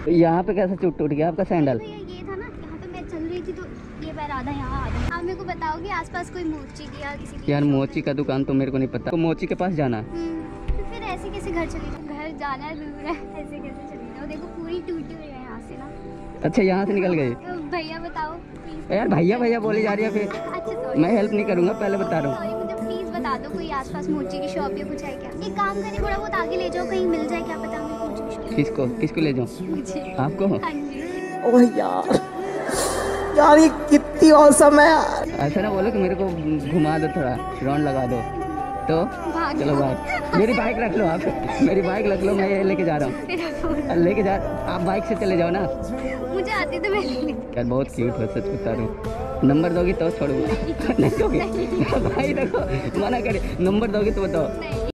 यहाँ पे कैसे टूट गया आपका सैंडल? तो ये था ना, यहाँ पे मैं चल रही थी तो ये पैर आधा यहाँ आधा। आप मेरे को बताओगे आसपास कोई मोची की या किसी की? यार मोची का दुकान तो मेरे को नहीं पता, तो मोची के पास जाना। तो फिर ऐसे कैसे घर चली जाऊँ? घर जाना दूर है, ऐसे कैसे चली जाऊँ? देखो पूरी टूटी हुई है यहाँ से ना। अच्छा यहाँ से निकल गई? तो भैया बताओ प्लीज। यार भैया भैया बोली जा रही है फिर। अच्छा सॉरी, मैं हेल्प नहीं करूँगा, पहले बता रहा हूँ। सॉरी, मुझे प्लीज बता दो कोई आसपास मोची की शॉप या कुछ है क्या? एक काम करें, थोड़ा बहुत आगे ले जाओ, कहीं मिल जाए, क्या पता हमें मोची की शॉप। किसको किसको ले जाऊँ? मुझे। आपको? हाँ जी। ओह यार ये कितनी औसम है यार। ऐसा ना बोलो कि मेरे को घुमा दो, थोड़ा राउंड लगा दो तो चलो बाइक, मेरी बाइक रख लो आप, मेरी बाइक रख लो, मैं ये लेके जा रहा हूँ। लेके जा, आप बाइक से चले जाओ ना। मुझे आती तो मैं ले लेती। यार बहुत क्यूट हो, सच बता रहा हूँ। नंबर दोगी तो छोड़ूंगा। नहीं दोगी भाई, देखो मना करे, नंबर दोगी तो बताओ।